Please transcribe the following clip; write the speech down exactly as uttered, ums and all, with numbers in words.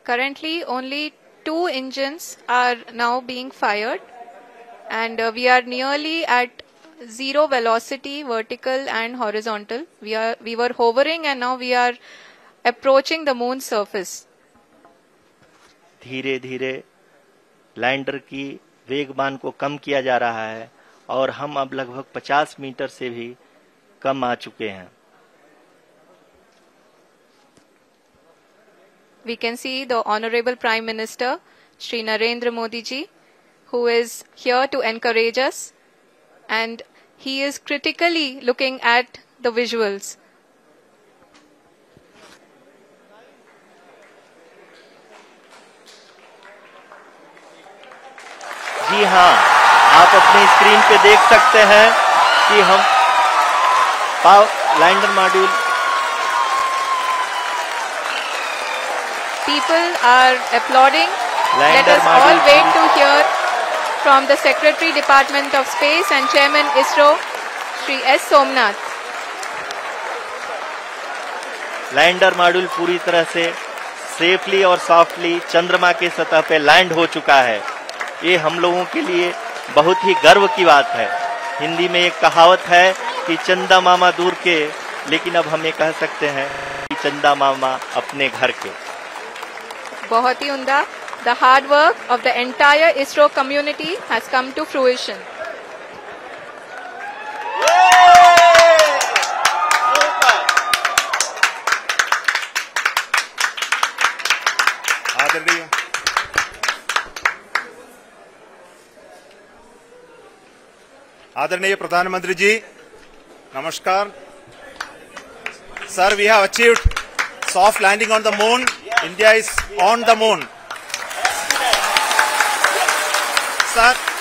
Currently, only two engines are now being fired, and uh, we are nearly at zero velocity, vertical and horizontal. We are we were hovering, and now we are approaching the moon's surface. धीरे धीरे lander की वेगमान को कम किया जा रहा है और हम अब लगभग पचास मीटर से भी कम आ चुके हैं. We can see the Honorable Prime Minister, Shri Narendra Modi ji, who is here to encourage us, and he is critically looking at the visuals. जी हाँ, आप अपनी स्क्रीन पे देख सकते हैं कि हम lander module. People are applauding. Lander Let us all wait to hear from the Secretary Department of Space and Chairman ISRO, Shri S. Somnath. Lander module पूरी तरह से सेफली और सॉफ्टली चंद्रमा के सतह पे लैंड हो चुका है. ये हम लोगों के लिए बहुत ही गर्व की बात है. हिंदी में एक कहावत है कि चंदा मामा दूर के, लेकिन अब हम ये कह सकते हैं कि चंदा मामा अपने घर के. बहुत ही उम्दा. The hard work of the entire ISRO community has come to fruition. आदरणीय आदरणीय प्रधानमंत्री जी, नमस्कार. Sir, we have achieved soft landing on the moon. India is on the moon. Sir,